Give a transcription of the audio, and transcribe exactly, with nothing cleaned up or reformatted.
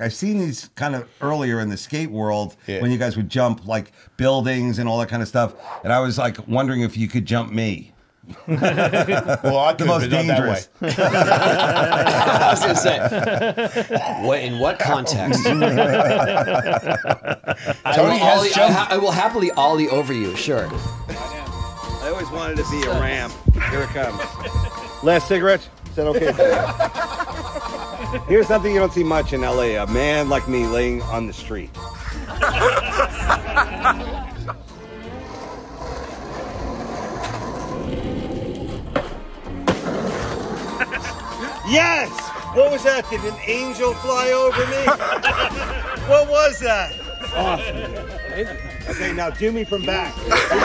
I've seen these kind of earlier in the skate world yeah. when you guys would jump like buildings and all that kind of stuff. And I was like wondering if you could jump me. Well, I the most dangerous. I was going to say, what, in what context? I, will has ollie, I, ha I will happily ollie over you, sure. I always wanted to be a ramp. Here it comes. Last cigarette? Is that okay? Here's something you don't see much in L A. A man like me laying on the street. Yes! What was that? Did an angel fly over me? What was that? Awesome. Okay, now do me from back.